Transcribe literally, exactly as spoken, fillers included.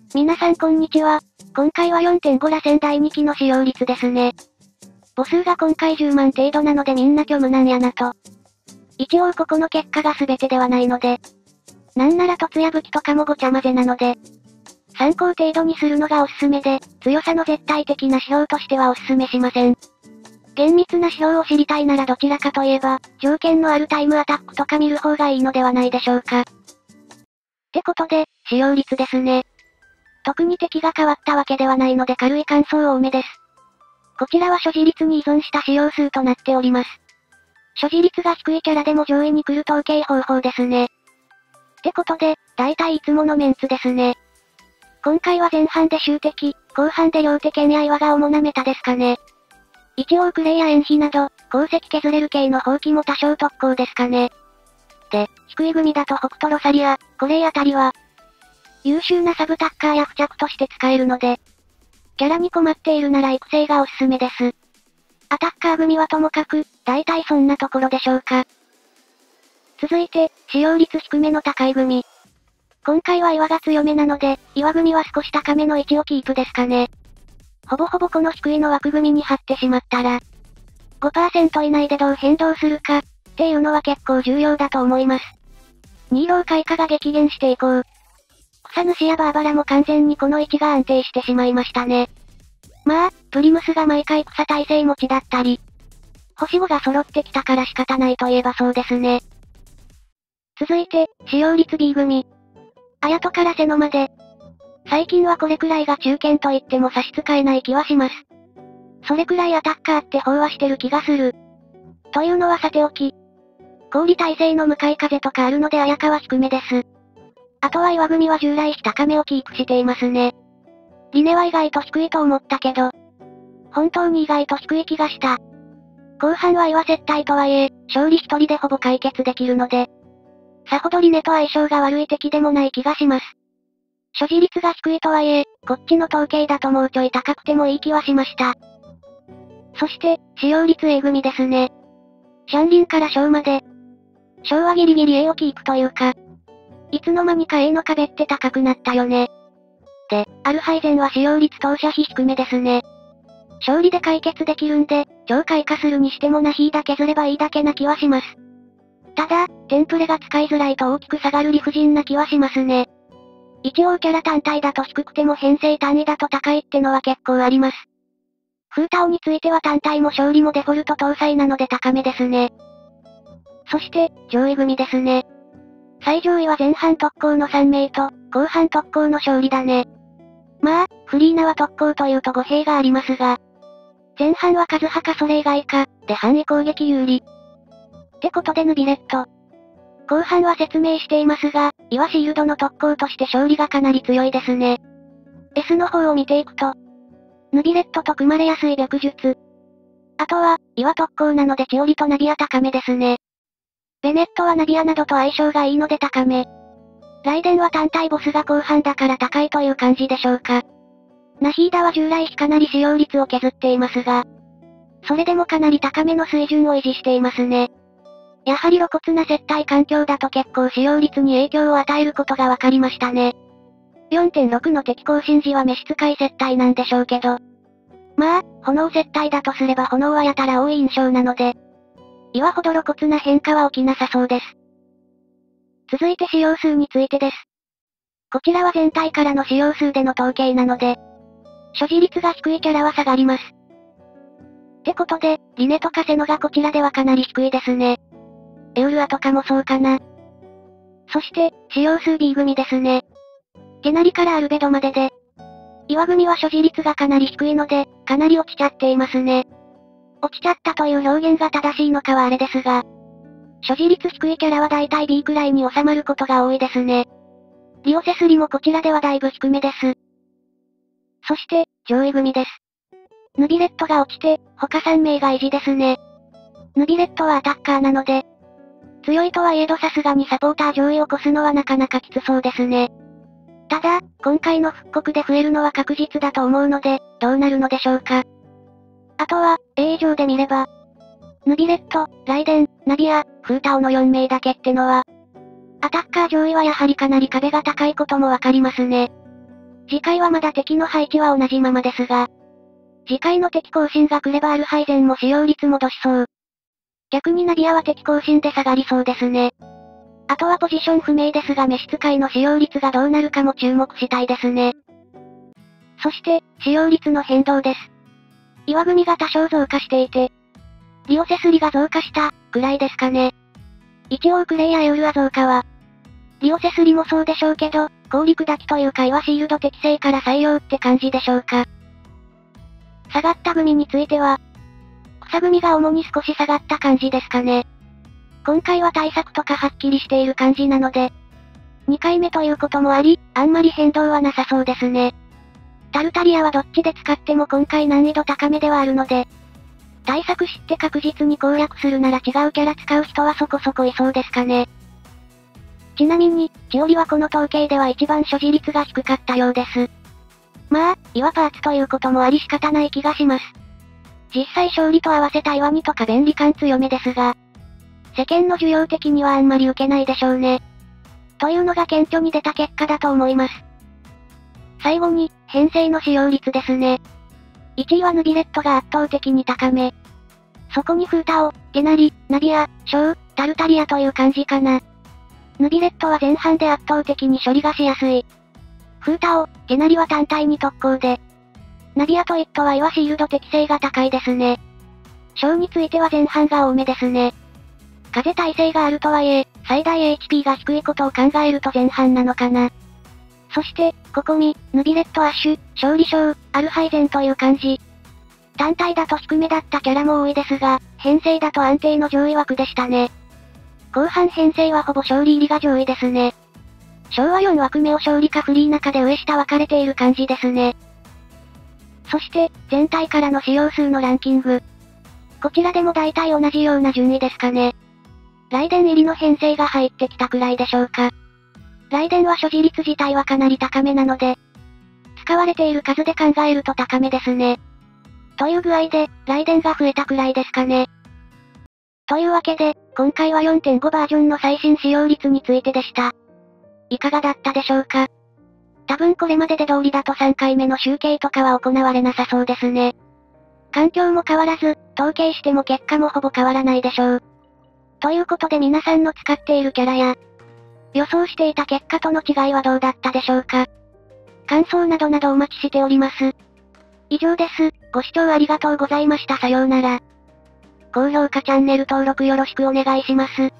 皆さんこんにちは。今回は よんてんご らせんだいにきの使用率ですね。母数が今回じゅうまん程度なのでみんな虚無なんやなと。一応ここの結果が全てではないので。なんなら凸や武器とかもごちゃ混ぜなので。参考程度にするのがおすすめで、強さの絶対的な指標としてはおすすめしません。厳密な指標を知りたいならどちらかといえば、条件のあるタイムアタックとか見る方がいいのではないでしょうか。ってことで、使用率ですね。特に敵が変わったわけではないので軽い感想多めです。こちらは所持率に依存した使用数となっております。所持率が低いキャラでも上位に来る統計方法ですね。ってことで、大体いつものメンツですね。今回は前半で終敵、後半で両手剣や岩が主なメタですかね。一応クレイや延比など、鉱石削れる系の放棄も多少特攻ですかね。で、低い組だと北斗ロサリア、これあたりは、優秀なサブタッカーや付着として使えるので、キャラに困っているなら育成がおすすめです。アタッカー組はともかく、大体そんなところでしょうか。続いて、使用率低めの高い組。今回は岩が強めなので、岩組は少し高めの位置をキープですかね。ほぼほぼこの低いの枠組に貼ってしまったら、ごパーセント 以内でどう変動するか、っていうのは結構重要だと思います。ニーロー開花が激減していこう。草主やバーバラも完全にこの位置が安定してしまいましたね。まあ、プリムスが毎回草耐性持ちだったり、星ごが揃ってきたから仕方ないといえばそうですね。続いて、使用率 B 組。アヤトからセノまで。最近はこれくらいが中堅と言っても差し支えない気はします。それくらいアタッカーって飽和してる気がする。というのはさておき。氷耐性の向かい風とかあるので綾香は低めです。あとは岩組は従来比高めをキープしていますね。リネは意外と低いと思ったけど、本当に意外と低い気がした。後半は岩接待とはいえ、勝利一人でほぼ解決できるので、さほどリネと相性が悪い敵でもない気がします。所持率が低いとはいえ、こっちの統計だともうちょい高くてもいい気はしました。そして、使用率 A 組ですね。シャンリンから小まで。小はギリギリ A をキープというか、いつの間にか A の壁って高くなったよね。で、アルハイゼンは使用率投射費低めですね。勝利で解決できるんで、超開花するにしてもナヒーだけ削ればいいだけな気はします。ただ、テンプレが使いづらいと大きく下がる理不尽な気はしますね。一応キャラ単体だと低くても編成単位だと高いってのは結構あります。フータオについては単体も勝利もデフォルト搭載なので高めですね。そして、上位組ですね。最上位は前半特攻のさん名と、後半特攻の勝利だね。まあ、フリーナは特攻というと語弊がありますが、前半は数派かそれ以外か、で範囲攻撃有利。ってことでヌビレット。後半は説明していますが、岩シールドの特攻として勝利がかなり強いですね。S の方を見ていくと、ヌビレットと組まれやすい白術。あとは、岩特攻なのでチオリとナビア高めですね。ベネットはナビアなどと相性がいいので高め。ライデンは単体ボスが後半だから高いという感じでしょうか。ナヒーダは従来比かなり使用率を削っていますが、それでもかなり高めの水準を維持していますね。やはり露骨な接待環境だと結構使用率に影響を与えることが分かりましたね。よんてんろく の敵更新時は召使い接待なんでしょうけど。まあ、炎接待だとすれば炎はやたら多い印象なので、岩ほど露骨な変化は起きなさそうです。続いて使用数についてです。こちらは全体からの使用数での統計なので、所持率が低いキャラは下がります。ってことで、リネとかセノがこちらではかなり低いですね。エウルアとかもそうかな。そして、使用数 B 組ですね。テナリからアルベドまでで、岩組は所持率がかなり低いので、かなり落ちちゃっていますね。落ちちゃったという表現が正しいのかはあれですが、所持率低いキャラはだいたい B くらいに収まることが多いですね。リオセスリもこちらではだいぶ低めです。そして、上位組です。ヌビレットが落ちて、他さん名が維持ですね。ヌビレットはアタッカーなので、強いとはいえどさすがにサポーター上位を越すのはなかなかきつそうですね。ただ、今回の復刻で増えるのは確実だと思うので、どうなるのでしょうか。あとは、A 以上で見れば、ヌビレット、ライデン、ナビア、フータオのよん名だけってのは、アタッカー上位はやはりかなり壁が高いこともわかりますね。 次回はまだ敵の配置は同じままですが、次回の敵更新が来ればアルハイゼンも使用率戻しそう。逆にナビアは敵更新で下がりそうですね。あとはポジション不明ですが召使いの使用率がどうなるかも注目したいですね。そして、使用率の変動です。岩組が多少増加していて、リオセスリが増加した、くらいですかね。一応クレイやエウルは増加は、リオセスリもそうでしょうけど、氷砕きというか岩シールド適正から採用って感じでしょうか。下がった組については、草組が主に少し下がった感じですかね。今回は対策とかはっきりしている感じなので、にかいめということもあり、あんまり変動はなさそうですね。タルタリアはどっちで使っても今回難易度高めではあるので、対策知って確実に攻略するなら違うキャラ使う人はそこそこいそうですかね。ちなみに、チオリはこの統計では一番所持率が低かったようです。まあ、岩パーツということもあり仕方ない気がします。実際勝利と合わせた岩にとか便利感強めですが、世間の需要的にはあんまり受けないでしょうね。というのが顕著に出た結果だと思います。最後に、編成の使用率ですね。いちいはヌビレットが圧倒的に高め。そこにフータオ、ゲナリ、ナビア、ショウ、タルタリアという感じかな。ヌビレットは前半で圧倒的に処理がしやすい。フータオ、ゲナリは単体に特攻で。ナビアとイットは岩シールド適性が高いですね。ショウについては前半が多めですね。風耐性があるとはいえ、最大 エイチピー が低いことを考えると前半なのかな。そして、ココミ、ヌビレットアッシュ、勝利賞、アルハイゼンという感じ。単体だと低めだったキャラも多いですが、編成だと安定の上位枠でしたね。後半編成はほぼ勝利入りが上位ですね。昭和よん枠目を勝利かフリー中で上下分かれている感じですね。そして、全体からの使用数のランキング。こちらでも大体同じような順位ですかね。雷電入りの編成が入ってきたくらいでしょうか。雷電は所持率自体はかなり高めなので、使われている数で考えると高めですね。という具合で、雷電が増えたくらいですかね。というわけで、今回は よんてんご バージョンの最新使用率についてでした。いかがだったでしょうか。多分これまでで通りだとさんかいめの集計とかは行われなさそうですね。環境も変わらず、統計しても結果もほぼ変わらないでしょう。ということで皆さんの使っているキャラや、予想していた結果との違いはどうだったでしょうか。感想などなどお待ちしております。以上です。ご視聴ありがとうございました。さようなら。高評価チャンネル登録よろしくお願いします。